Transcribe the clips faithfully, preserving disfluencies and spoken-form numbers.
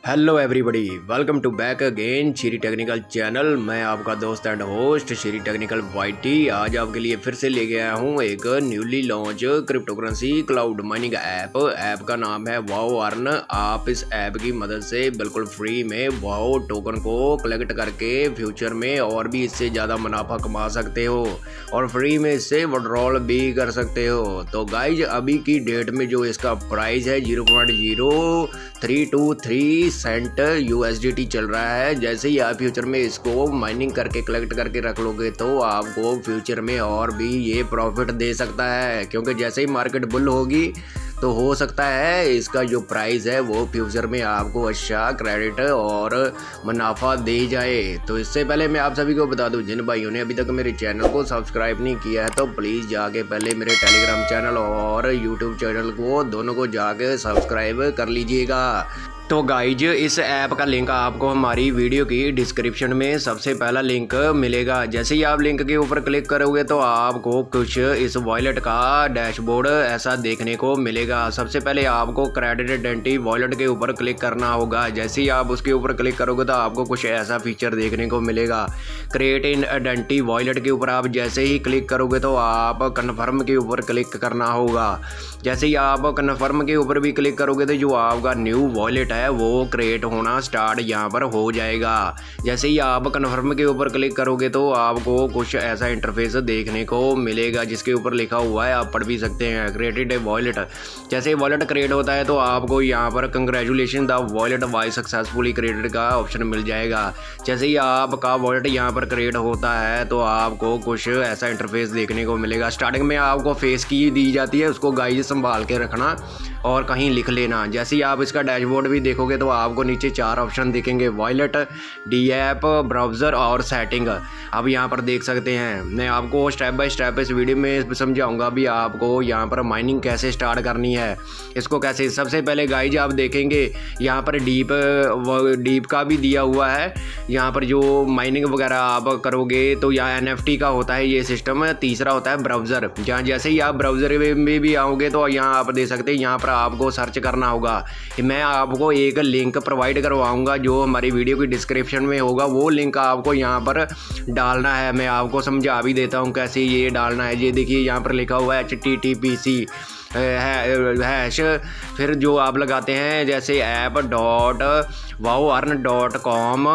Hello everybody, welcome to back again Shri technical channel. मैं आपका दोस्त and host Shri technical YT. आज आपके लिए फिर से ले गया हूँ एक newly launch cryptocurrency cloud mining app. App का नाम है वाओ अर्न। आप इस ऐप की मदद से बिल्कुल फ्री में वाओ टोकन को कलेक्ट करके फ्यूचर में और भी इससे ज़्यादा मुनाफा कमा सकते हो और फ्री में इससे विड्रॉल भी कर सकते हो। तो गाइज, अभी की डेट में जो इसका प्राइस है zero point zero three two three cent USDT चल रहा है। जैसे ही आप फ्यूचर में इसको माइनिंग करके कलेक्ट करके रख लोगे तो आपको फ्यूचर में और भी ये प्रॉफिट दे सकता है, क्योंकि जैसे ही मार्केट बुल होगी तो हो सकता है इसका जो प्राइस है वो फ्यूचर में आपको अच्छा क्रेडिट और मुनाफा दे जाए। तो इससे पहले मैं आप सभी को बता दूं, जिन भाइयों ने अभी तक मेरे चैनल को सब्सक्राइब नहीं किया है तो प्लीज़ जाके पहले मेरे टेलीग्राम चैनल और यूट्यूब चैनल को दोनों को जाके सब्सक्राइब कर लीजिएगा। तो गाइज, इस ऐप का लिंक आपको हमारी वीडियो की डिस्क्रिप्शन में सबसे पहला लिंक मिलेगा। जैसे ही आप लिंक के ऊपर क्लिक करोगे तो आपको कुछ इस वॉलेट का डैशबोर्ड ऐसा देखने को मिलेगा। सबसे पहले आपको क्रेडिट आइडेंटिटी वॉलेट के ऊपर क्लिक करना होगा। जैसे ही आप उसके ऊपर क्लिक करोगे तो आपको कुछ ऐसा फीचर देखने को मिलेगा। क्रिएट इन आइडेंटिटी वॉलेट के ऊपर आप जैसे ही क्लिक करोगे तो आप कन्फर्म के ऊपर क्लिक करना होगा। जैसे ही आप कन्फर्म के ऊपर भी क्लिक करोगे तो जो आपका न्यू वॉलेट है वो क्रिएट होना स्टार्ट यहाँ पर हो जाएगा। जैसे ही आप कन्फर्म के ऊपर क्लिक करोगे तो आपको कुछ ऐसा इंटरफेस देखने को मिलेगा जिसके ऊपर लिखा हुआ है, आप पढ़ भी सकते हैं, क्रिएटेड ए वॉलेट। जैसे ही वॉलेट क्रिएट होता है तो आपको यहाँ पर congratulation the wallet why successfully created का ऑप्शन मिल जाएगा। जैसे ही आपका वॉलेट यहाँ पर क्रिएट होता है तो आपको कुछ ऐसा इंटरफेस देखने को मिलेगा। स्टार्टिंग में आपको फेस की दी जाती है, उसको गाइस संभाल के रखना और कहीं लिख लेना। जैसे ही आप इसका डैशबोर्ड भी देखोगे तो आपको नीचे चार ऑप्शन दिखेंगे, वॉलेट, डी ऐप, ब्राउज़र और सेटिंग। अब यहाँ पर देख सकते हैं, मैं आपको स्टेप बाय स्टेप इस वीडियो में समझाऊंगा भी आपको यहाँ पर माइनिंग कैसे स्टार्ट करनी है, इसको कैसे। सबसे पहले गाइज आप देखेंगे यहाँ पर डीप डीप का भी दिया हुआ है। यहाँ पर जो माइनिंग वगैरह आप करोगे तो यहाँ एन एफ टी का होता है ये सिस्टम। तीसरा होता है ब्राउज़र। जहाँ जैसे ही आप ब्राउज़र में भी आओगे तो यहाँ आप देख सकते हैं, यहाँ पर आपको सर्च करना होगा। मैं आपको एक लिंक प्रोवाइड करवाऊंगा जो हमारी वीडियो की डिस्क्रिप्शन में होगा, वो लिंक आपको यहाँ पर डालना है। मैं आपको समझा भी देता हूँ कैसे ये डालना है। ये देखिए यहाँ पर लिखा हुआ है H T T P C hash, फिर जो आप लगाते हैं जैसे app dot wow earn dot com,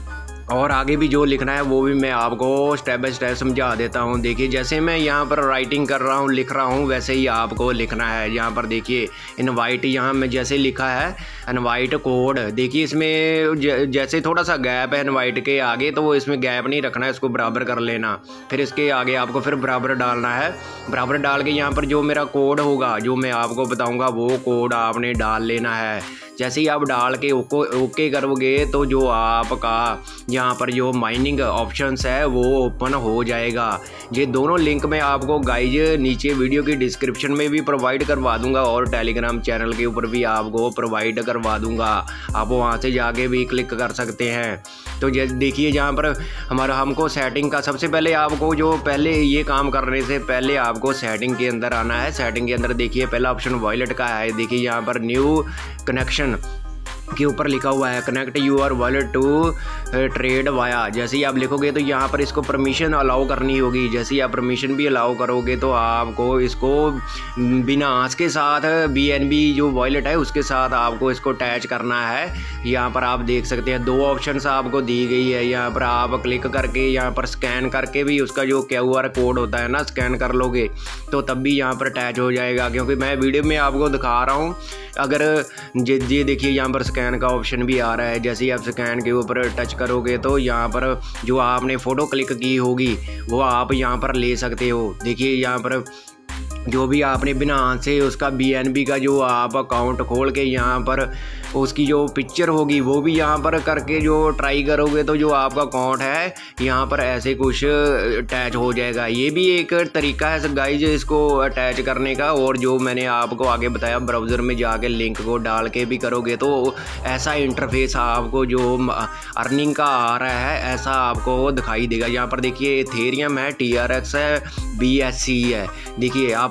और आगे भी जो लिखना है वो भी मैं आपको स्टेप बाय स्टेप समझा देता हूँ। देखिए जैसे मैं यहाँ पर राइटिंग कर रहा हूँ, लिख रहा हूँ, वैसे ही आपको लिखना है। यहाँ पर देखिए इनवाइट, यहाँ में जैसे लिखा है इनवाइट कोड, देखिए इसमें जैसे थोड़ा सा गैप है इनवाइट के आगे, तो वो इसमें गैप नहीं रखना है, इसको बराबर कर लेना। फिर इसके आगे आपको फिर बराबर डालना है। बराबर डाल के यहाँ पर जो मेरा कोड होगा जो मैं आपको बताऊँगा वो कोड आपने डाल लेना है। जैसे ही आप डाल के ओको ओके करोगे तो जो आपका यहाँ पर जो माइनिंग ऑप्शंस है वो ओपन हो जाएगा। ये दोनों लिंक मैं आपको गाइज नीचे वीडियो की डिस्क्रिप्शन में भी प्रोवाइड करवा दूंगा और टेलीग्राम चैनल के ऊपर भी आपको प्रोवाइड करवा दूंगा। आप वहाँ से जाके भी क्लिक कर सकते हैं। तो जैसे देखिए यहाँ पर हमारा हमको सेटिंग का, सबसे पहले आपको जो पहले ये काम करने से पहले आपको सेटिंग के अंदर आना है। सेटिंग के अंदर देखिए पहला ऑप्शन वॉलेट का है। देखिए यहाँ पर न्यू कनेक्शन के ऊपर लिखा हुआ है connect your wallet to trade via. जैसे ही आप लिखोगे तो यहाँ पर इसको परमिशन अलाउ करनी होगी। जैसे ही आप परमिशन भी अलाउ करोगे तो आपको इसको बिना आस के साथ बी एन बी जो वॉलेट है उसके साथ आपको इसको अटैच करना है। यहाँ पर आप देख सकते हैं दो ऑप्शंस आपको दी गई है। यहाँ पर आप क्लिक करके यहाँ पर स्कैन करके भी उसका जो क्यू आर कोड होता है ना, स्कैन कर लोगे तो तब भी यहाँ पर अटैच हो जाएगा। क्योंकि मैं वीडियो में आपको दिखा रहा हूँ, अगर ये देखिए यहाँ पर स्कैन का ऑप्शन भी आ रहा है। जैसे ही आप स्कैन के ऊपर टच करोगे तो यहाँ पर जो आपने फ़ोटो क्लिक की होगी वो आप यहाँ पर ले सकते हो। देखिए यहाँ पर जो भी आपने बिना हाथ से उसका बी एन बी का जो आप अकाउंट खोल के यहाँ पर उसकी जो पिक्चर होगी वो भी यहाँ पर करके जो ट्राई करोगे तो जो आपका अकाउंट है यहाँ पर ऐसे कुछ अटैच हो जाएगा। ये भी एक तरीका है गाइज इसको अटैच करने का। और जो मैंने आपको आगे बताया ब्राउज़र में जाके लिंक को डाल के भी करोगे तो ऐसा इंटरफेस आपको जो अर्निंग का आ रहा है ऐसा आपको दिखाई देगा। यहाँ पर देखिए एथेरियम है, टी आर एक्स है, बी एस सी है। देखिए आप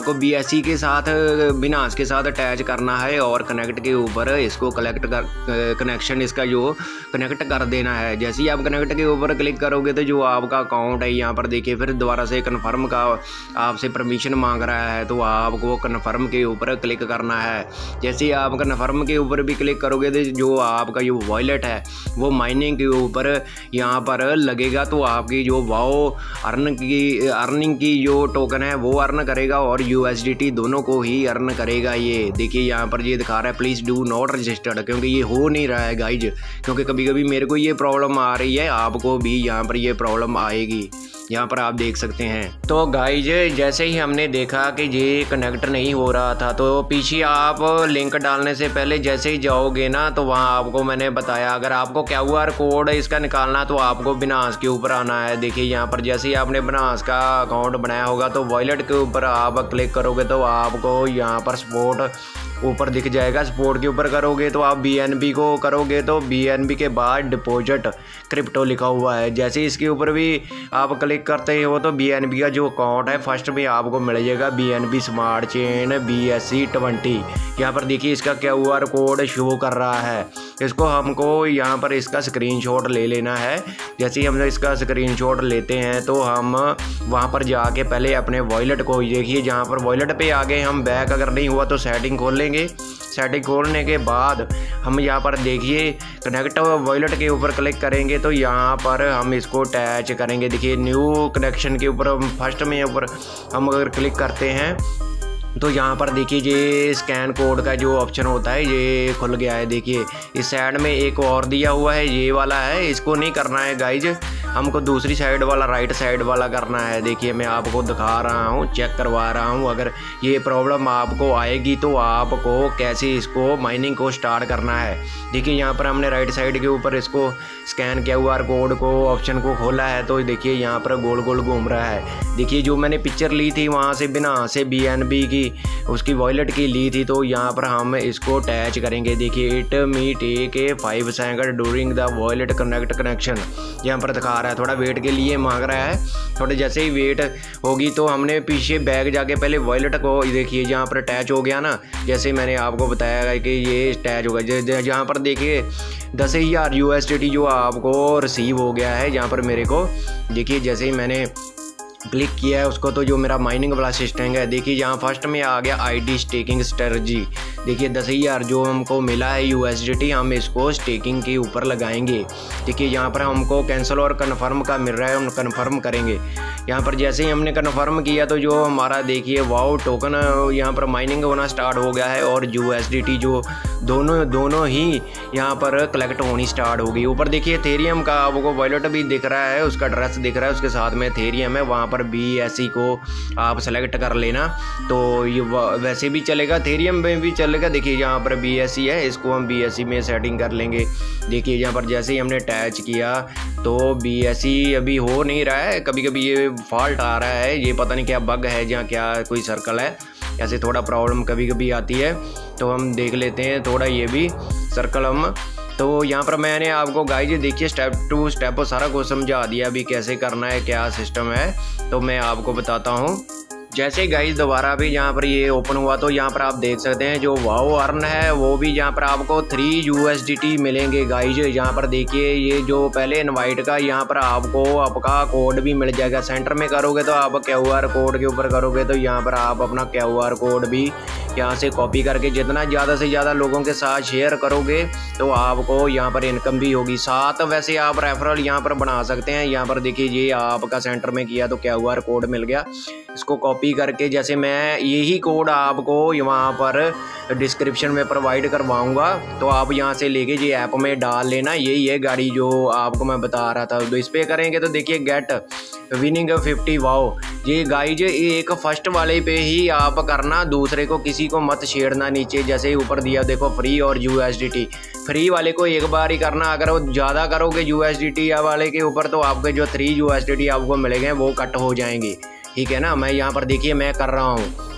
आपको बी एस सी के साथ बिनास के साथ अटैच करना है और कनेक्ट के ऊपर इसको कलेक्ट कर कनेक्शन इसका जो कनेक्ट कर देना है। जैसे ही आप कनेक्ट के ऊपर क्लिक करोगे तो जो आपका अकाउंट है यहाँ पर देखिए फिर दोबारा से कन्फर्म का आपसे परमिशन मांग रहा है, तो आपको कन्फर्म के ऊपर क्लिक करना है। जैसे ही आप कन्फर्म के ऊपर भी क्लिक करोगे तो जो आपका जो वॉलेट है वो माइनिंग के ऊपर यहाँ पर लगेगा, तो आपकी जो वाओ अर्न की अर्निंग की जो टोकन है वो अर्न करेगा और यू एस डी टी दोनों को ही अर्न करेगा। ये देखिए यहाँ पर ये दिखा रहा है प्लीज़ डू नॉट रजिस्टर्ड, क्योंकि ये हो नहीं रहा है गाइज, क्योंकि कभी कभी मेरे को ये प्रॉब्लम आ रही है, आपको भी यहाँ पर ये प्रॉब्लम आएगी। यहाँ पर आप देख सकते हैं। तो गाइज जैसे ही हमने देखा कि ये कनेक्ट नहीं हो रहा था, तो पीछे आप लिंक डालने से पहले जैसे ही जाओगे ना तो वहाँ आपको मैंने बताया अगर आपको क्यू आर कोड इसका निकालना तो आपको बिनास के ऊपर आना है। देखिए यहाँ पर जैसे ही आपने बिनास का अकाउंट बनाया होगा तो वॉलेट के ऊपर आप क्लिक करोगे तो आपको यहाँ पर सपोर्ट ऊपर दिख जाएगा। सपोर्ट के ऊपर करोगे तो आप बी एन बी को करोगे तो बी एन बी के बाद डिपॉजिट क्रिप्टो लिखा हुआ है। जैसे इसके ऊपर भी आप क्लिक करते हो तो बी एन बी का जो अकाउंट है फर्स्ट में आपको मिल जाएगा B N B smart chain B S C twenty. यहाँ पर देखिए इसका क्यू आर कोड शो कर रहा है, इसको हमको यहाँ पर इसका स्क्रीनशॉट ले लेना है। जैसे ही हम इसका स्क्रीनशॉट लेते हैं तो हम वहाँ पर जाके पहले अपने वॉलेट को देखिए, जहाँ पर वॉलेट पे आगे हम बैक अगर नहीं हुआ तो सेटिंग खोल लेंगे। सेटिंग खोलने के बाद हम यहाँ पर देखिए कनेक्ट वॉलेट के ऊपर क्लिक करेंगे तो यहाँ पर हम इसको अटैच करेंगे। देखिए न्यू कनेक्शन के ऊपर हम फर्स्ट में ऊपर हम अगर क्लिक करते हैं तो यहाँ पर देखिए ये स्कैन कोड का जो ऑप्शन होता है ये खुल गया है। देखिए इस साइड में एक और दिया हुआ है, ये वाला है, इसको नहीं करना है गाइज, हमको दूसरी साइड वाला राइट साइड वाला करना है। देखिए मैं आपको दिखा रहा हूँ, चेक करवा रहा हूँ। अगर ये प्रॉब्लम आपको आएगी तो आपको कैसे इसको माइनिंग को स्टार्ट करना है। देखिए यहाँ पर हमने राइट साइड के ऊपर इसको स्कैन क्यू आर कोड को ऑप्शन को खोला है तो देखिए यहाँ पर गोल गोल घूम रहा है। देखिए जो मैंने पिक्चर ली थी वहाँ से बिना से बी एन बी की उसकी वॉलेट की ली थी, तो यहाँ पर हम इसको अटैच करेंगे। देखिए it me take a five second during the wallet connect connection, यहाँ पर दिखा रहा है, थोड़ा वेट के लिए मांग रहा है। थोड़े जैसे ही वेट होगी तो हमने पीछे बैग जाके पहले वॉलेट को देखिए जहाँ पर अटैच हो गया ना, जैसे मैंने आपको बताया कि ये अटैच होगा। जहाँ पर देखिए दस हज़ार यू एस डी टी जो आपको रिसीव हो गया है यहाँ पर मेरे को। देखिए जैसे ही मैंने क्लिक किया है उसको तो जो मेरा माइनिंग वाला सिस्टम है, देखिए यहाँ फर्स्ट में आ गया आईडी स्टेकिंग स्ट्रेटजी। देखिए दस हज़ार जो हमको मिला है यू एस डी टी हम इसको स्टेकिंग के ऊपर लगाएंगे। देखिए यहाँ पर हमको कैंसिल और कन्फर्म का मिल रहा है, हम कन्फर्म करेंगे। यहाँ पर जैसे ही हमने कन्फर्म किया तो जो हमारा देखिए वाओ टोकन यहाँ पर माइनिंग होना स्टार्ट हो गया है और यू एस डी टी जो दोनों दोनों ही यहाँ पर कलेक्ट होनी स्टार्ट हो गई। ऊपर देखिए थेरियम का आपको वॉलेट भी दिख रहा है, उसका एड्रेस दिख रहा है, उसके साथ में थेरियम है, वहाँ पर बी एस सी को आप सेलेक्ट कर लेना तो ये वैसे भी चलेगा, थेरियम में भी चलेगा। देखिए यहाँ पर बी एस सी है, इसको हम बी एस सी में सेटिंग कर लेंगे। देखिए यहाँ पर जैसे ही हमने अटैच किया तो बी एस सी अभी हो नहीं रहा है, कभी कभी ये फॉल्ट आ रहा है, ये पता नहीं क्या बग है, जहाँ क्या कोई सर्कल है, ऐसे थोड़ा प्रॉब्लम कभी कभी आती है। तो हम देख लेते हैं थोड़ा ये भी सर्कल हम, तो यहाँ पर मैंने आपको गाइज देखिए स्टेप टू स्टेप सारा कुछ समझा दिया अभी कैसे करना है, क्या सिस्टम है, तो मैं आपको बताता हूँ। जैसे गाइज दोबारा भी यहाँ पर ये ओपन हुआ तो यहाँ पर आप देख सकते हैं जो वाओ अर्न है वो भी यहाँ पर आपको three U S D T मिलेंगे गाइज। यहाँ पर देखिए ये जो पहले इनवाइट का यहाँ पर आपको आपका कोड भी मिल जाएगा। सेंटर में करोगे तो आप क्यू आर कोड के ऊपर करोगे तो यहाँ पर आप अपना क्यू आर कोड भी यहाँ से कॉपी करके जितना ज़्यादा से ज़्यादा लोगों के साथ शेयर करोगे तो आपको यहाँ पर इनकम भी होगी। साथ वैसे आप रेफरल यहाँ पर बना सकते हैं। यहाँ पर देखिए ये आपका सेंटर में किया तो क्यू आर कोड मिल गया, इसको कॉपी करके जैसे मैं यही कोड आपको वहाँ पर डिस्क्रिप्शन में प्रोवाइड करवाऊँगा तो आप यहाँ से लेके ये ऐप में डाल लेना। यही है गाड़ी जो आपको मैं बता रहा था। तो इस पर करेंगे तो देखिए गेट विनिंग फिफ्टी वाओ, ये गाइज एक फर्स्ट वाले पे ही आप करना, दूसरे को किसी को मत छेड़ना। नीचे जैसे ही ऊपर दिया देखो फ्री और U S D T, free वाले को एक बार ही करना। अगर वो ज़्यादा करोगे यू एस डी टी वाले के ऊपर तो आपके जो three U S D T आपको मिलेंगे वो कट हो जाएंगे, ठीक है ना। मैं यहाँ पर देखिए मैं कर रहा हूँ,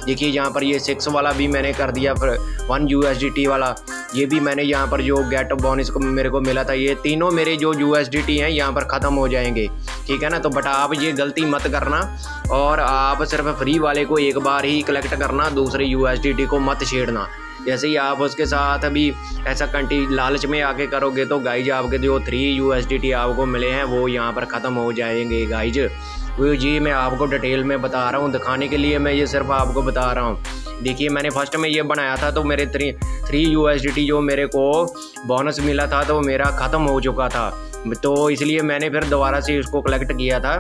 देखिए यहाँ पर ये सिक्स वाला भी मैंने कर दिया, फिर one U S D T वाला ये भी मैंने यहाँ पर जो गेट बोनस को मेरे को मिला था, ये तीनों मेरे जो यू एस डी टी हैं यहाँ पर ख़त्म हो जाएंगे, ठीक है ना। तो बट आप ये गलती मत करना और आप सिर्फ फ्री वाले को एक बार ही कलेक्ट करना, दूसरे यू एस डी टी को मत छेड़ना। जैसे ही आप उसके साथ अभी ऐसा कंटी लालच में आके करोगे तो गाइज आपके जो three U S D T आपको मिले हैं वो यहाँ पर ख़त्म हो जाएंगे गाइज। वो जी मैं आपको डिटेल में बता रहा हूँ, दिखाने के लिए मैं ये सिर्फ आपको बता रहा हूँ। देखिए मैंने फर्स्ट में ये बनाया था तो मेरे three three U S D T जो मेरे को बोनस मिला था तो मेरा ख़त्म हो चुका था, तो इसलिए मैंने फिर दोबारा से इसको कलेक्ट किया था।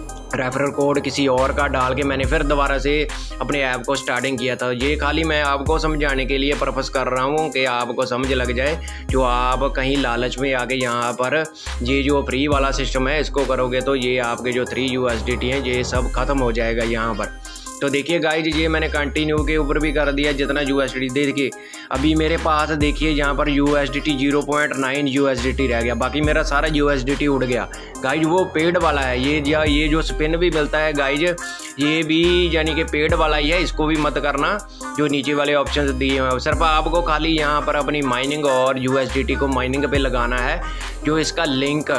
रेफरल कोड किसी और का डाल के मैंने फिर दोबारा से अपने ऐप को स्टार्टिंग किया था। ये खाली मैं आपको समझाने के लिए पर्पस कर रहा हूँ कि आपको समझ लग जाए, जो आप कहीं लालच में आके यहाँ पर ये जो फ्री वाला सिस्टम है इसको करोगे तो ये आपके जो three U S D T हैं ये सब ख़त्म हो जाएगा यहाँ पर। तो देखिए गाइज ये मैंने कंटिन्यू के ऊपर भी कर दिया जितना यू एस डी टी। देखिए अभी मेरे पास देखिए यहाँ पर U S D T zero point nine U S D T रह गया, बाकी मेरा सारा यू एस डी टी उड़ गया गाइज। वो पेड वाला है ये, या ये जो स्पिन भी मिलता है गाइज ये भी यानी कि पेड वाला ही है, इसको भी मत करना। जो नीचे वाले ऑप्शन दिए हुए हैं सिर्फ आपको खाली यहाँ पर अपनी माइनिंग और यू एस डी टी को माइनिंग पे लगाना है। जो इसका लिंक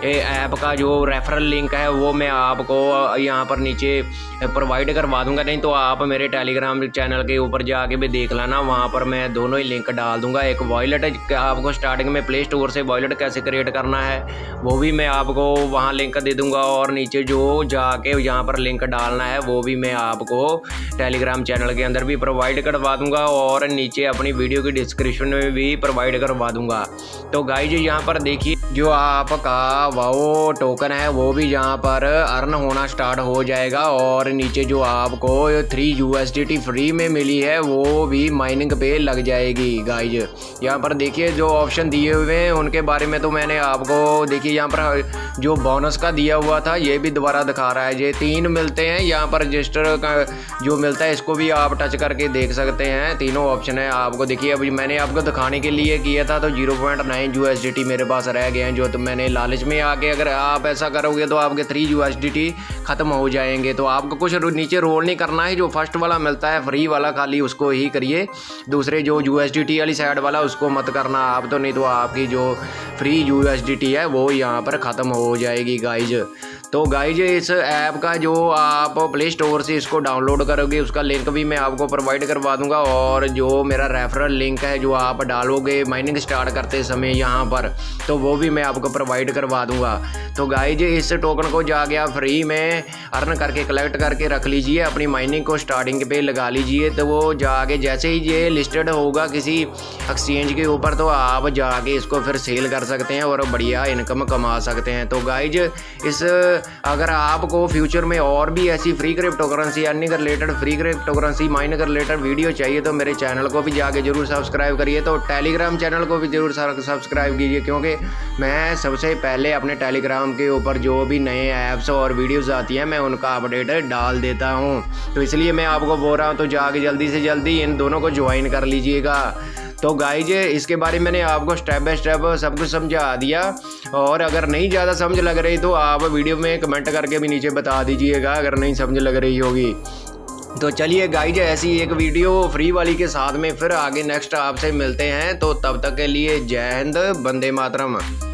ऐप का जो रेफरल लिंक है वो मैं आपको यहाँ पर नीचे प्रोवाइड करवा दूंगा, नहीं तो आप मेरे टेलीग्राम चैनल के ऊपर जाके भी देख लेना, वहाँ पर मैं दोनों ही लिंक डाल दूंगा। एक वॉलेट आपको स्टार्टिंग में प्ले स्टोर से वॉलेट कैसे क्रिएट करना है वो भी मैं आपको वहाँ लिंक दे दूंगा, और नीचे जो जाके यहाँ पर लिंक डालना है वो भी मैं आपको टेलीग्राम चैनल के अंदर भी प्रोवाइड करवा दूंगा, और नीचे अपनी वीडियो की डिस्क्रिप्शन में भी प्रोवाइड करवा दूंगा। तो गाइज यहाँ पर देखिए जो आपका वो टोकन है वो भी यहाँ पर अर्न होना स्टार्ट हो जाएगा, और नीचे जो आपको three U S D T free में मिली है वो भी माइनिंग पे लग जाएगी गाइज। यहाँ पर देखिए जो ऑप्शन दिए हुए हैं उनके बारे में तो मैंने आपको देखिए यहाँ पर जो बोनस का दिया हुआ था ये भी दोबारा दिखा रहा है। ये तीन मिलते हैं यहाँ पर, रजिस्टर का जो मिलता है इसको भी आप टच करके देख सकते हैं, तीनों ऑप्शन है आपको। देखिए अभी मैंने आपको दिखाने के लिए किया था तो zero point nine U S D T मेरे पास रह गए हैं, जो तो मैंने लालच में आके अगर आप ऐसा करोगे तो आपके three U S D T ख़त्म हो जाएंगे। तो आपको कुछ नीचे रोल नहीं करना है, जो फर्स्ट वाला मिलता है फ्री वाला खाली उसको ही करिए, दूसरे जो यू एस डी टी वाली साइड वाला उसको मत करना आप, तो नहीं तो आपकी जो free U S D T है वो यहाँ पर ख़त्म हो जाएगी गाइज। तो गाइज इस ऐप का जो आप प्ले स्टोर से इसको डाउनलोड करोगे उसका लिंक भी मैं आपको प्रोवाइड करवा दूंगा, और जो मेरा रेफरल लिंक है जो आप डालोगे माइनिंग स्टार्ट करते समय यहाँ पर तो वो भी मैं आपको प्रोवाइड करवा दूंगा। तो गाइज इस टोकन को जाके आप फ्री में अर्न करके कलेक्ट करके रख लीजिए, अपनी माइनिंग को स्टार्टिंग पे लगा लीजिए, तो वो जाके जैसे ही ये लिस्टेड होगा किसी एक्सचेंज के ऊपर तो आप जाके इसको फिर सेल कर सकते हैं और बढ़िया इनकम कमा सकते हैं। तो गाइज इस अगर आपको फ्यूचर में और भी ऐसी फ्री क्रिप्टो करेंसी अर्निंग के related free cryptocurrency mining के रिलेटेड वीडियो चाहिए तो मेरे चैनल को भी जाके जरूर सब्सक्राइब करिए, तो टेलीग्राम चैनल को भी जरूर सब्सक्राइब कीजिए, क्योंकि मैं सबसे पहले अपने टेलीग्राम के ऊपर जो भी नए ऐप्स और वीडियोस आती हैं मैं उनका अपडेट डाल देता हूं, तो इसलिए मैं आपको बोल रहा हूं तो जाके जल्दी से जल्दी इन दोनों को ज्वाइन कर लीजिएगा। तो गाइज इसके बारे में मैंने आपको स्टेप बाय स्टेप सब कुछ समझा दिया, और अगर नहीं ज़्यादा समझ लग रही तो आप वीडियो में कमेंट करके भी नीचे बता दीजिएगा अगर नहीं समझ लग रही होगी। तो चलिए गाइज ऐसी एक वीडियो फ्री वाली के साथ में फिर आगे नेक्स्ट आपसे मिलते हैं, तो तब तक के लिए जय हिंद, वंदे मातरम।